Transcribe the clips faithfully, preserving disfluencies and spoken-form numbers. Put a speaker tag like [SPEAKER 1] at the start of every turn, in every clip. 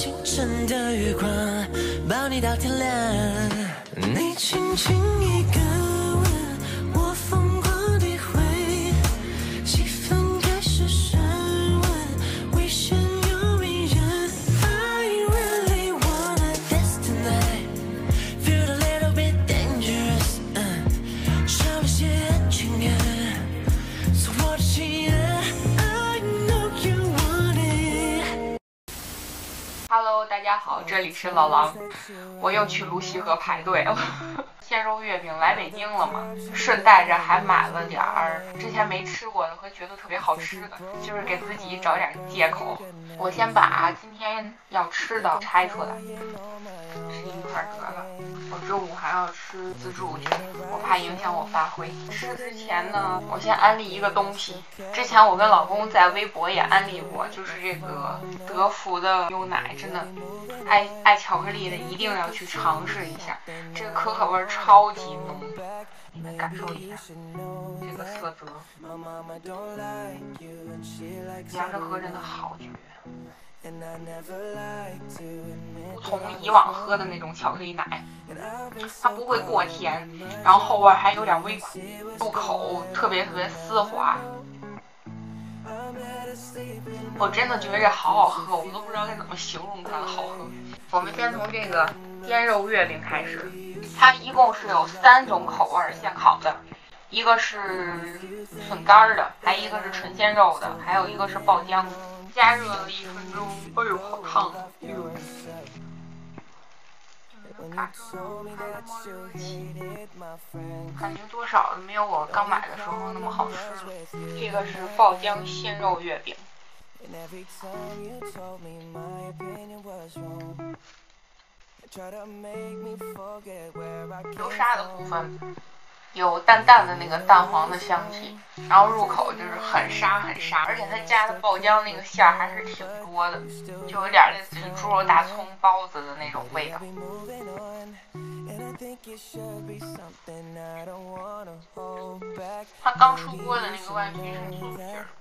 [SPEAKER 1] 清晨的月光，抱你到天亮。你轻轻一个吻，我疯狂地回，气氛开始升温，危险又迷人。I really wanna dance tonight, feel a little bit dangerous. 少了些安全感，所以我的心人 I know you want it。
[SPEAKER 2] Hello， 大家好，这里是老狼，我又去泸溪河排队了。鲜肉月饼来北京了嘛，顺带着还买了点儿之前没吃过的和觉得特别好吃的，就是给自己找点借口。我先把今天要吃的拆出来，吃一块得了。我中午还要吃自助去，我怕影响我发挥。吃之前呢，我先安利一个东西。之前我跟老公在微博也安利过，就是这个德芙的牛奶，真的爱爱巧克力的一定要去尝试一下，这个可可味超级浓，你们感受一下这个色泽，凉着喝真的好绝。不同以往喝的那种巧克力奶，它不会过甜，然后后味还有点微苦，入口特别特别丝滑。我真的觉得这好好喝，我都不知道该怎么形容它的好喝。我们先从这个鲜肉月饼开始，它一共是有三种口味现烤的，一个是笋干的，还一个是纯鲜肉的，还有一个是爆浆的。加热了一分钟，哎呦，好烫！哎呦，感觉多少没有我刚买的时候那么好吃了。这个是爆浆鲜肉月饼。流沙的部分有淡淡的那个蛋黄的香气，然后入口就是很沙很沙，而且它加的爆浆那个馅儿还是挺多的，就有点类似于猪肉大葱包子的那种味道。它刚出锅的那个外皮是酥皮儿，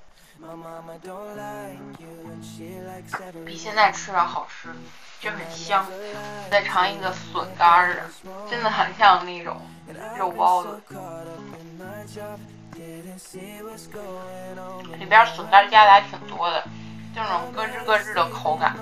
[SPEAKER 2] 比现在吃的好吃，就很香。再尝一个笋干的，真的很像那种肉包子，里边笋干加的还挺多的，就那种咯吱咯吱的口感。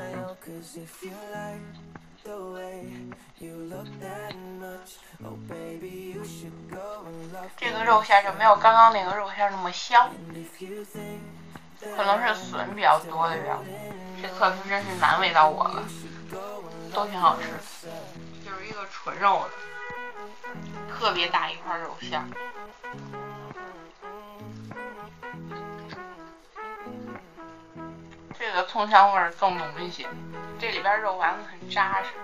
[SPEAKER 2] 这个肉馅就没有刚刚那个肉馅那么香，可能是笋比较多的原因。这测试真是难为到我了，都挺好吃，就是一个纯肉的，特别大一块肉馅。这个葱香味更浓一些，这里边肉丸子很扎实。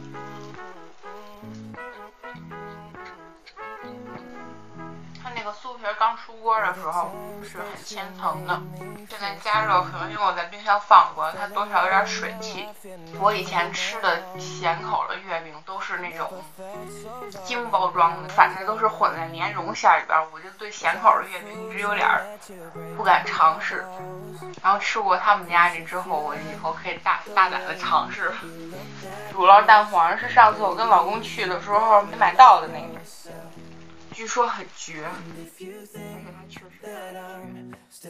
[SPEAKER 2] 它那个酥皮刚出锅的时候是很千层的，现在加热可能因为我在冰箱放过，它多少有点水汽。我以前吃的咸口的月饼都是那种精包装的，反正都是混在莲蓉馅里边，我就对咸口的月饼一直有点不敢尝试。然后吃过他们家这之后，我以后可以大大胆的尝试。乳酪蛋黄是上次我跟老公去的时候没买到的那个，据说很绝，而且它确实很绝。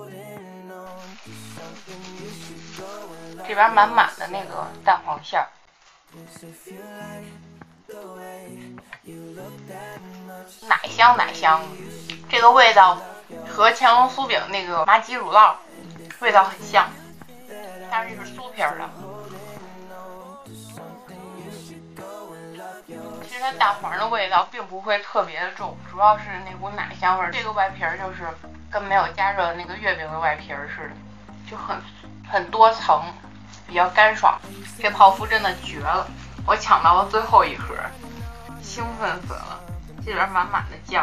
[SPEAKER 2] 这边满满的那个蛋黄馅儿，奶香奶香，这个味道和乾隆酥饼那个麻吉乳酪味道很像，但是这是酥皮儿的。其实它蛋黄的味道并不会特别的重，主要是那股奶香味儿。这个外皮儿就是跟没有加热的那个月饼的外皮儿似的，就很很多层，比较干爽。这泡芙真的绝了，我抢到了最后一盒，兴奋死了。这里边满满的酱，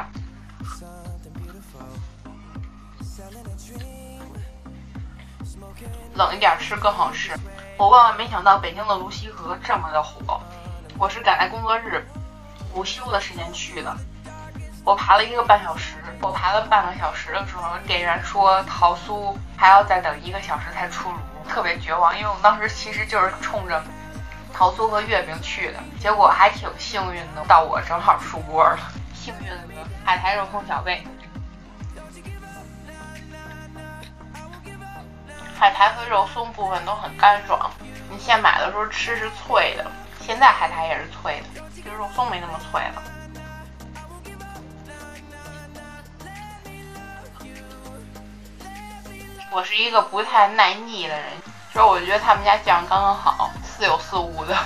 [SPEAKER 2] 冷一点吃更好吃。我万万没想到北京的泸溪河这么的火，我是赶在工作日午休的时间去的，我排了一个半小时，我排了半个小时的时候，店员说桃酥还要再等一个小时才出炉。 特别绝望，因为我当时其实就是冲着桃酥和月饼去的，结果还挺幸运的，到我正好出锅了。幸运的海苔肉松小贝，海苔和肉松部分都很干爽，你现买的时候吃是脆的，现在海苔也是脆的，就是肉松没那么脆了。我是一个不太耐腻的人，所以我觉得他们家酱刚刚好，似有似无的。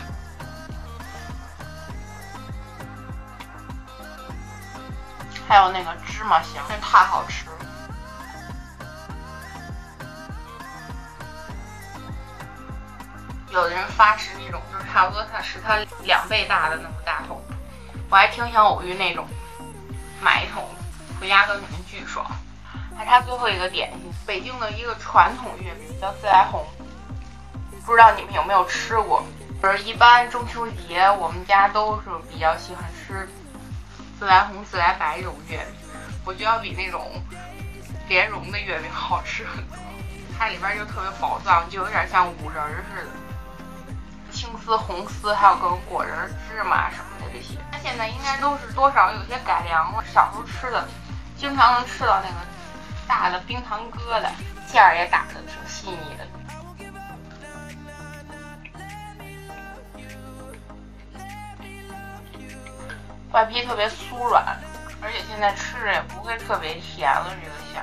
[SPEAKER 2] 还有那个芝麻香，真太好吃了。有的人发誓那种就是差不多它是它两倍大的那么大桶，我还挺想偶遇那种，买一桶回家跟你们巨爽。还差最后一个点心，北京的一个传统月饼叫自来红，不知道你们有没有吃过？就是一般中秋节我们家都是比较喜欢吃自来红、自来白这种月饼，我觉得要比那种莲蓉的月饼好吃很多。它里边就特别宝藏，就有点像五仁似的，青丝、红丝，还有各种果仁、芝麻什么的这些。它现在应该都是多少有些改良了，小时候吃的经常能吃到那个大的冰糖疙瘩，馅儿也打得挺细腻的。外皮特别酥软，而且现在吃着也不会特别甜了，这个馅。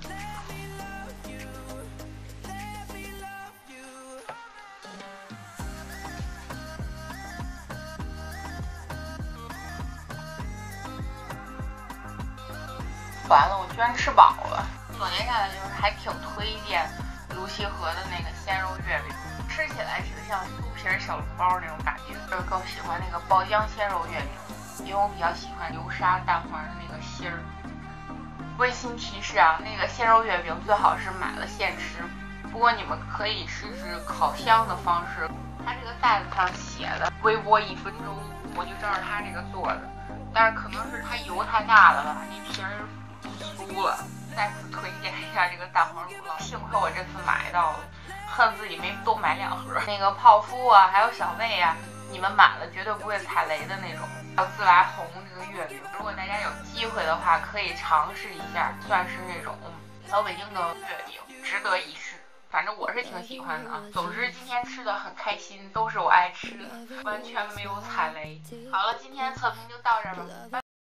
[SPEAKER 2] 完了，我居然吃饱了。总结下来就是还挺推荐泸溪河的那个鲜肉月饼，吃起来是像酥皮小笼包那种感觉，就是更喜欢那个爆浆鲜肉月饼，因为我比较喜欢流沙蛋黄的那个芯儿。温馨提示啊，那个鲜肉月饼最好是买了现吃，不过你们可以试试烤箱的方式，它这个袋子上写的微波一分钟，我就照着它这个做的，但是可能是它油太大了吧，那皮儿酥了。再次推荐一下这个蛋黄乳酪，幸亏我这次买到了，恨自己没多买两盒。那个泡芙啊，还有小贝啊，你们买了绝对不会踩雷的那种。还有自来红这个月饼，如果大家有机会的话，可以尝试一下，算是那种老北京的月饼，值得一试。反正我是挺喜欢的啊。总之今天吃的很开心，都是我爱吃的，完全没有踩雷。好了，今天的测评就到这儿吧。